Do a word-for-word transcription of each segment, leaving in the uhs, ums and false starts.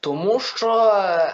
Тому що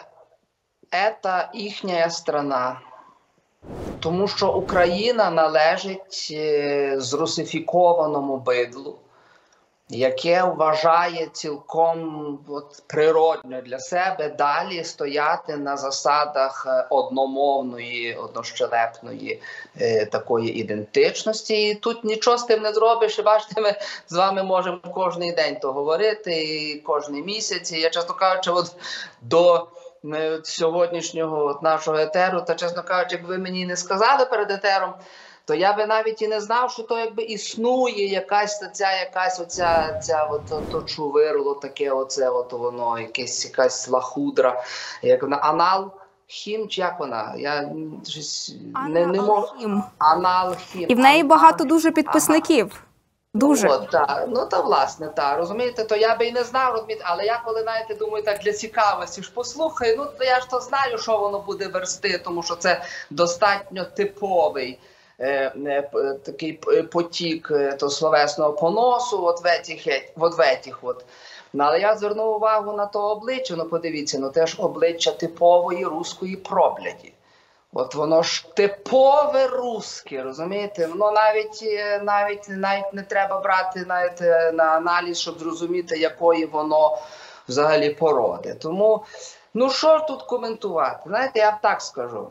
це їхня страна. Тому що Україна належить зрусифікованому бидлу, яке вважає цілком от, природно для себе далі стояти на засадах одномовної, однощелепної е, такої ідентичності. І тут нічого з тим не зробиш. І бачите, ми з вами можемо кожен день то говорити, і кожен місяць. І я, чесно кажучи, от до е, сьогоднішнього от, нашого етеру, та, чесно кажучи, якби ви мені не сказали перед етером, то я би навіть і не знав, що то якби існує якась ця якась оця ця от то чувирло таке, оце от воно, якесь якась лахудра, як вона анал хім, чи як вона? Я щось не, не можу. Анал хім. І в неї багато дуже підписників. Ага. Дуже. Ну, от, та, ну, та власне, так, розумієте, то я би і не знав, розумієте, але я коли, знаєте, думаю, так для цікавості ж послухаю, ну, то я ж то знаю, що воно буде версти, тому що це достатньо типовий Е, е, такий потік е, то словесного поносу от в етіх, от в етіх от. Ну, але я звернув увагу на то обличчя, ну подивіться, ну теж обличчя типової руської пробляді. От воно ж типове русське, розумієте? Воно навіть, навіть, навіть не треба брати навіть на аналіз, щоб зрозуміти, якої воно взагалі породи. Тому, ну що тут коментувати? Знаєте, я б так скажу.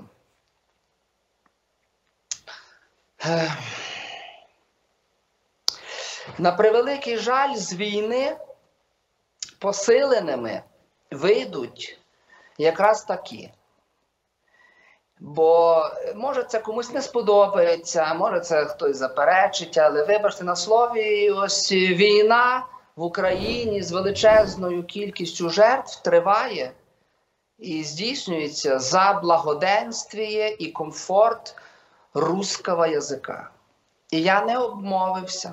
На превеликий жаль, з війни посиленими вийдуть якраз такі. Бо може це комусь не сподобається, може це хтось заперечить, але вибачте на слові, ось війна в Україні з величезною кількістю жертв триває і здійснюється за благоденствие і комфорт русского язика. І я не обмовився.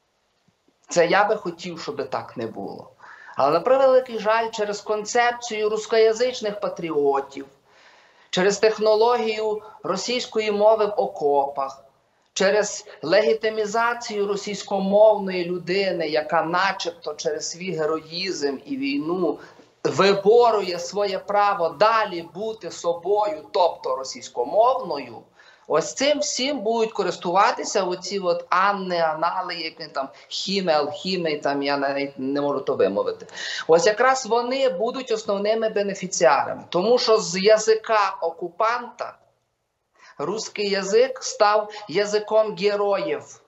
Це я би хотів, щоб так не було. Але на превеликий жаль, через концепцію рускоязичних патріотів, через технологію російської мови в окопах, через легітимізацію російськомовної людини, яка начебто через свій героїзм і війну виборує своє право далі бути собою, тобто російськомовною, ось цим всім будуть користуватися оці от Анни, Анали, які там Хіме, Алхіме, там я навіть не можу то вимовити. Ось якраз вони будуть основними бенефіціарами. Тому що з язика окупанта русський язик став язиком героїв.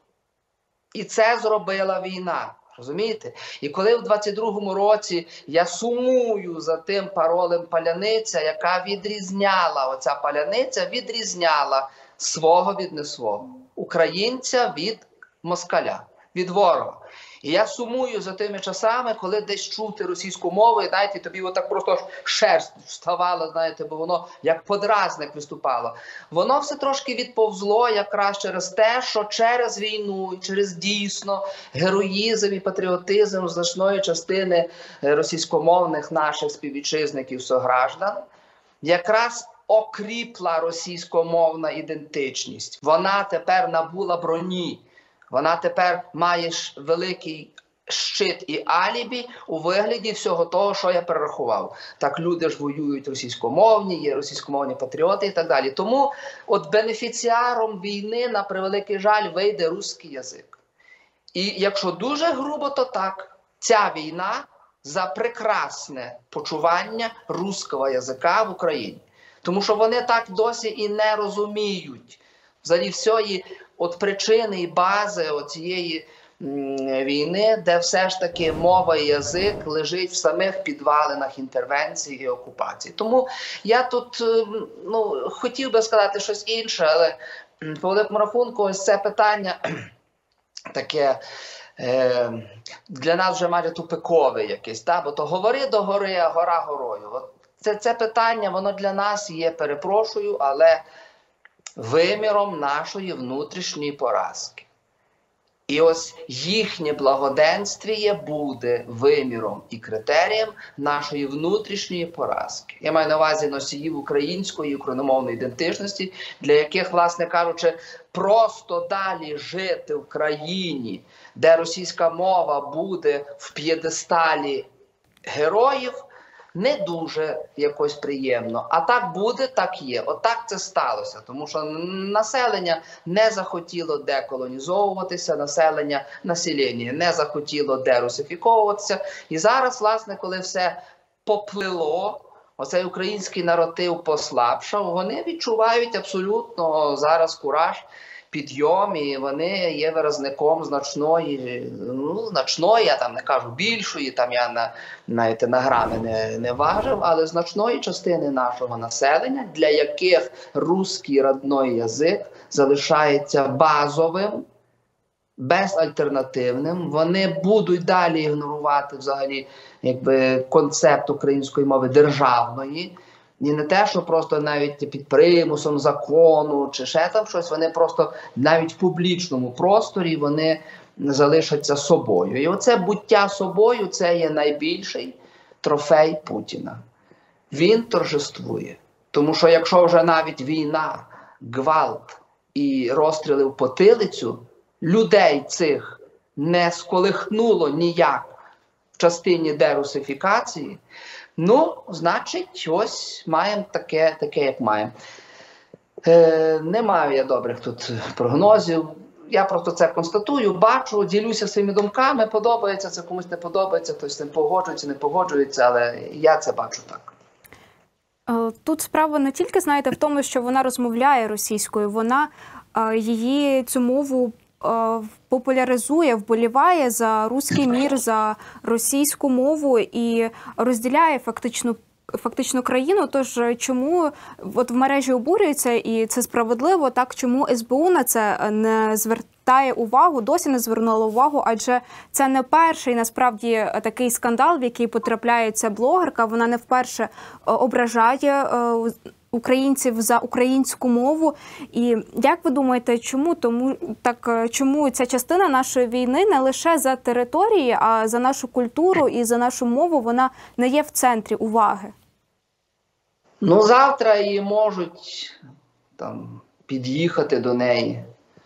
І це зробила війна. Розумієте? І коли в двадцять другому році я сумую за тим паролем паляниця, яка відрізняла, оця паляниця відрізняла свого від не свого, українця від москаля, від ворога. І я сумую за тими часами, коли десь чути російську мову, і знаєте, тобі отак просто шерсть вставала, знаєте, бо воно як подразник виступало. Воно все трошки відповзло якраз через те, що через війну, через дійсно героїзм і патріотизм значної частини російськомовних наших співвітчизників, сограждан, якраз окріпла російськомовна ідентичність. Вона тепер набула броні. Вона тепер має великий щит і алібі у вигляді всього того, що я перерахував. Так люди ж воюють російськомовні, є російськомовні патріоти і так далі. Тому от бенефіціаром війни, на превеликий жаль, вийде русський язик. І якщо дуже грубо, то так. Ця війна за прекрасне почування руського язика в Україні. Тому що вони так досі і не розуміють взагалі всієї от причини і бази цієї війни, де все ж таки мова і язик лежить в самих підвалинах інтервенції і окупації. Тому я тут ну, хотів би сказати щось інше, але по великому рахунку ось це питання таке е, для нас вже майже тупикове якесь, та? Бо то говори до гори, а гора горою. От це, це питання, воно для нас є, перепрошую, але виміром нашої внутрішньої поразки. І ось їхнє благоденствіє буде виміром і критерієм нашої внутрішньої поразки. Я маю на увазі носіїв української і україномовної ідентичності, для яких, власне кажучи, просто далі жити в країні, де російська мова буде в п'єдесталі героїв, не дуже якось приємно. А так буде, так є. Отак це сталося. Тому що населення не захотіло деколонізовуватися, населення, населення не захотіло дерусифіковуватися. І зараз, власне, коли все поплило, оцей український наратив послабшав, вони відчувають абсолютно зараз кураж, підйом, і вони є виразником значної, ну, значної, я там не кажу більшої, там я на, навіть на грами не, не важив, але значної частини нашого населення, для яких русський родной язик залишається базовим, безальтернативним. Вони будуть далі ігнорувати взагалі якби концепт української мови державної. І не те, що просто навіть під примусом закону чи ще там щось, вони просто навіть в публічному просторі вони залишаться собою. І оце буття собою – це є найбільший трофей Путіна. Він торжествує. Тому що якщо вже навіть війна, гвалт і розстріли в потилицю, людей цих не сколихнуло ніяк в частині дерусифікації, ну, значить, ось маємо таке, таке як маємо. Е, не маю я добрих тут прогнозів. Я просто це констатую, бачу, ділюся своїми думками, подобається це, комусь не подобається, хтось з цим погоджується, не погоджується, але я це бачу так. Тут справа не тільки, знаєте, в тому, що вона розмовляє російською, вона її цю мову популяризує, вболіває за руський мір, за російську мову і розділяє фактично фактично країну. Тож чому от в мережі обурюються, і це справедливо, так чому ес бе у на це не звертає увагу, досі не звернула увагу, адже це не перший насправді такий скандал, в який потрапляє ця блогерка, вона не вперше ображає українців за українську мову. І як ви думаєте, чому тому так чому ця частина нашої війни не лише за території, а за нашу культуру і за нашу мову вона не є в центрі уваги? Ну, завтра її можуть там під'їхати до неї,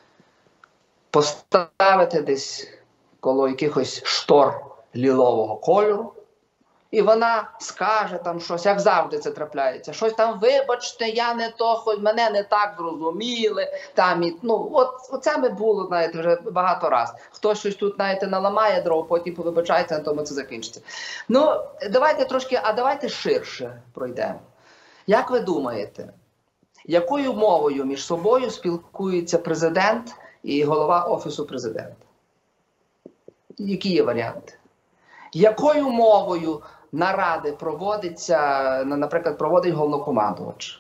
поставити десь коло якихось штор лілового кольору, і вона скаже там щось, як завжди це трапляється, щось там, вибачте, я не то, хоч мене не так зрозуміли, там, і, ну, от, оце ми було, знаєте, вже багато раз. Хтось щось тут, знаєте, наламає дров, потім повибачається, на тому це закінчиться. Ну, давайте трошки, а давайте ширше пройдемо. Як ви думаєте, якою мовою між собою спілкується президент і голова Офісу президента? Які є варіанти? Якою мовою наради проводиться, наприклад, проводить головнокомандувач?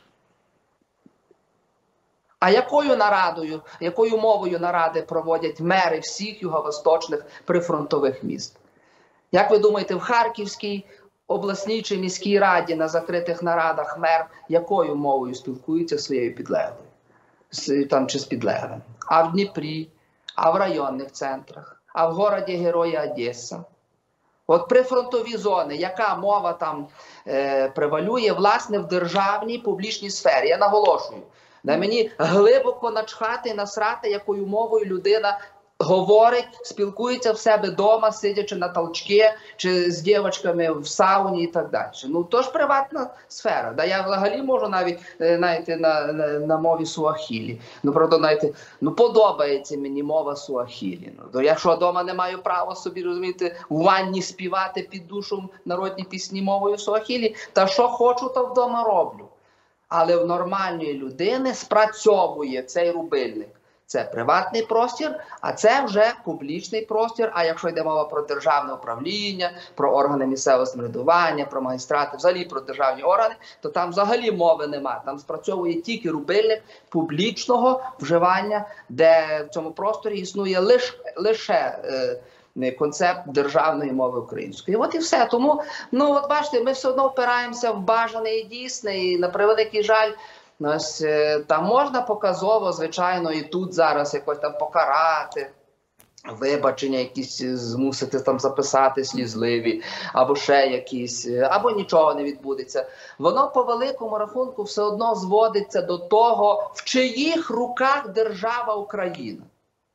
А якою нарадою, якою мовою наради проводять мери всіх юго-восточних прифронтових міст? Як ви думаєте, в Харківській обласній чи міській раді на закритих нарадах мер якою мовою спілкується зі своєю підлеглою? З, там, чи з підлеглим? А в Дніпрі, а в районних центрах, а в городі Героя Одеса? От прифронтові зони, яка мова там е, превалює, власне, в державній публічній сфері? Я наголошую, на мені глибоко начхати і насрати, якою мовою людина говорить, спілкується в себе вдома, сидячи на толчці, чи з дівчатками в сауні і так далі. Ну, то ж приватна сфера. Да, я взагалі можу навіть, навіть на, на, на мові суахілі. Ну, правда, навіть, ну, подобається мені мова суахілі. Ну, то я що, вдома не маю права собі, розумієте, у ванні співати під душем народні пісні мовою суахілі? Та що хочу, то вдома роблю. Але в нормальної людини спрацьовує цей рубильник. Це приватний простір, а це вже публічний простір. А якщо йде мова про державне управління, про органи місцевого самоврядування, про магістрати, взагалі про державні органи, то там взагалі мови немає. Там спрацьовує тільки рубильник публічного вживання, де в цьому просторі існує лише, лише е, концепт державної мови української. І от і все. Тому, ну от бачите, ми все одно впираємося в бажане і дійсне, і на превеликий жаль, ось, там можна показово, звичайно, і тут зараз якось там покарати, вибачення якісь змусити там записати слізливі, або ще якісь, або нічого не відбудеться. Воно по великому рахунку все одно зводиться до того, в чиїх руках держава Україна.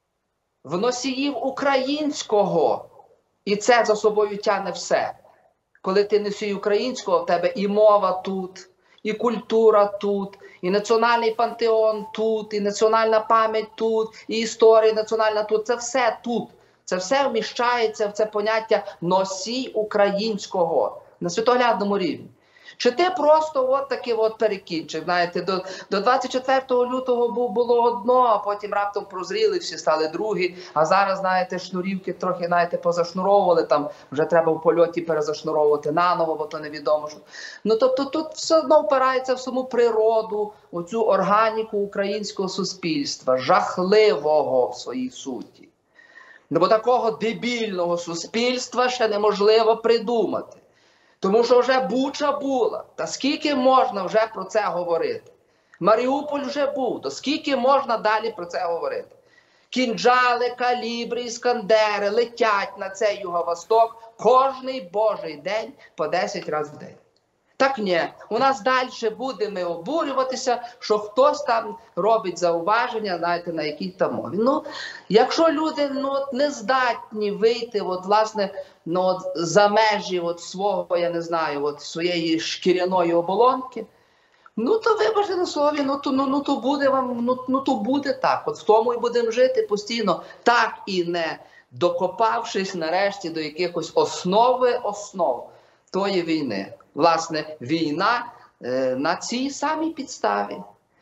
В носіїв українського. І це за собою тягне все. коли ти носій українського, в тебе і мова тут, і культура тут, і національний пантеон тут, і національна пам'ять тут, і історія національна тут. Це все тут. Це все вміщається в це поняття носій українського на світоглядному рівні. Чи ти просто от такий от перекінчив, знаєте, до, до двадцять четвертого лютого було одно, а потім раптом прозріли, всі стали другі, а зараз, знаєте, шнурівки трохи, знаєте, позашнуровували, там вже треба в польоті перезашнуровувати наново, бо то невідомо. Що. Ну, тобто тут все одно впирається в саму природу, у цю органіку українського суспільства, жахливого в своїй суті. Ну, бо такого дебільного суспільства ще неможливо придумати. Тому що вже Буча була. Та скільки можна вже про це говорити? Маріуполь вже був. То скільки можна далі про це говорити? Кінджали, калібри, іскандери летять на цей Юго-Восток кожний божий день по десять разів в день. Так ні, у нас далі будемо обурюватися, що хтось там робить зауваження, знаєте, на якій там мові. Ну, якщо люди ну, не здатні вийти, от, власне, ну, от, за межі от, свого, я не знаю, от, своєї шкіряної оболонки, ну, то вибачте на слові, ну, то, ну, ну, то буде вам, ну, ну, то буде так. От в тому і будемо жити постійно, так і не докопавшись нарешті до якихось основи основ тої війни. Власне, війна е, на цій самій підставі.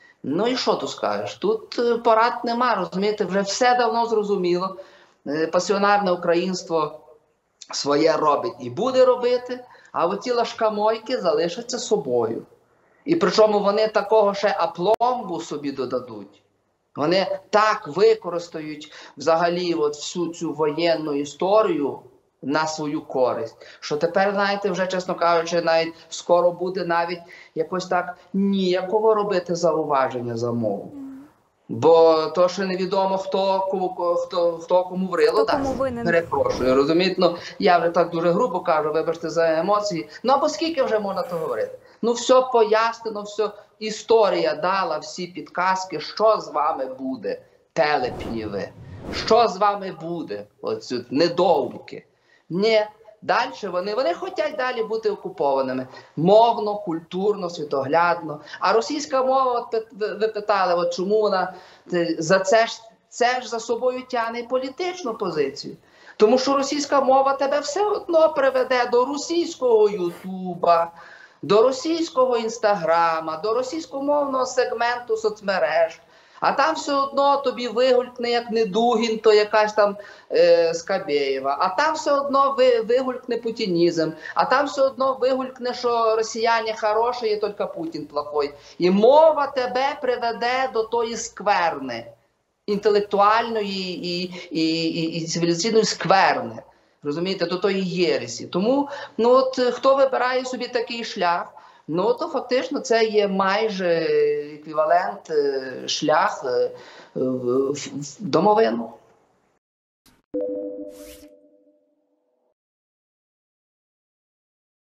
Ну і що тут скажеш? Тут е, порад нема, розумієте, вже все давно зрозуміло. Е, пасіонарне українство своє робить і буде робити, а оці лашкамойки залишаться собою. І причому вони такого ще апломбу собі додадуть. Вони так використають взагалі от всю цю воєнну історію на свою користь, що тепер, знаєте, вже, чесно кажучи, навіть скоро буде навіть якось так ніяково робити зауваження за мову. Бо то, що невідомо, хто кому, хто, хто кому врило, хто кому винен. Перепрошую, розумієте? Ну, я вже так дуже грубо кажу, вибачте за емоції. Ну, або скільки вже можна то говорити? Ну, все пояснено, все, історія дала всі підказки, що з вами буде, телепні ви. Що з вами буде, оці недоумки. Ні, далі вони, вони хочуть далі бути окупованими. Мовно, культурно, світоглядно. А російська мова, от ви питали, от чому вона за це ж, це ж за собою тягне політичну позицію. Тому що російська мова тебе все одно приведе до російського Ютуба, до російського Інстаграма, до російськомовного сегменту соцмереж. А там все одно тобі вигулькне, як не Дугін, то якась там е, Скабєєва. А там все одно ви, вигулькне путінізм. А там все одно вигулькне, що росіяни хороші, є тільки Путін плохой. І мова тебе приведе до тої скверни, інтелектуальної і, і, і, і цивілізаційної скверни. Розумієте, до тої єресі. Тому, ну от, хто вибирає собі такий шлях, ну, то фактично це є майже еквівалент, шлях в домовину.